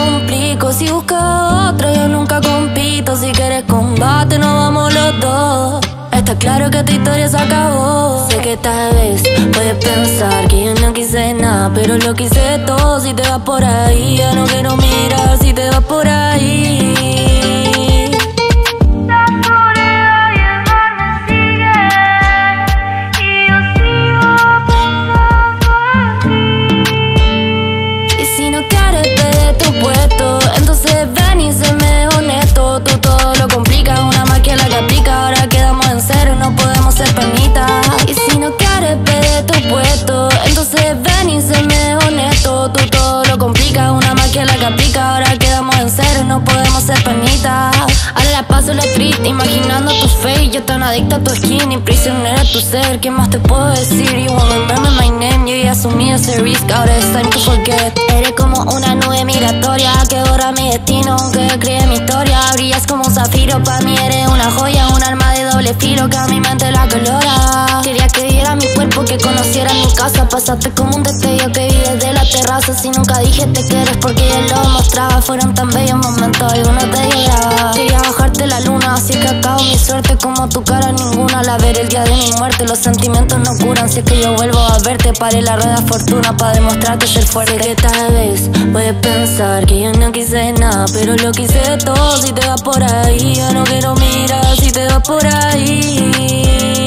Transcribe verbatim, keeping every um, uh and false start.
complico. Si buscas otro, yo nunca compito. Si quieres combate, nos vamos los dos. Está claro que tu historia se acabó. Sé que tal vez puedes pensar que yo no quise nada, pero lo quise todo. Si te vas por ahí, ya no quiero mirar. Si te vas por ahí, La soledad y el mar me siguen, y yo sigo pensando en ti. y si no quieres perder tu puesto, entonces ven y séme honesto. Tú todo lo complicas, una magia la que aplica. Ahora quedamos en cero, no podemos ser panitas. Y si no quieres perder tu puesto, entonces ven y séme honesto. Tú todo lo complicas, una magia la que aplica. Ahora quedamos en cero, no podemos ser panitas. Ahora la paso la triste, imaginando tu face. Yo tan adicta a tu skin y prisionera a tu ser. ¿Qué más te puedo decir? You won't remember my name. Yo ya asumí ese risk, ahora es time to forget. Eres como una nube migratoria que borra mi destino, aunque cree mi historia. Brillas como un zafiro, pa' mí eres una joya, un arma de doble filo que a mi mente la colora. Quería que viera mi cuerpo, que conociera mi casa. Pasaste como un destello que vi desde la terraza. Si nunca dije te quiero es porque yo lo mostraba. Fueron tan bellos momentos, algunos de ellos grababa. Quería bajarte la luna, así que acabo mi suerte. Como tu cara ninguna, la ver el día de mi muerte. Los sentimientos no curan, si es que yo vuelvo a verte. Paré la rueda fortuna pa' demostrarte ser fuerte. Sé que tal vez puedes pensar que yo no quise nada, pero lo quise todo. Si te vas por ahí, ya no quiero mirar. Si te vas por ahí,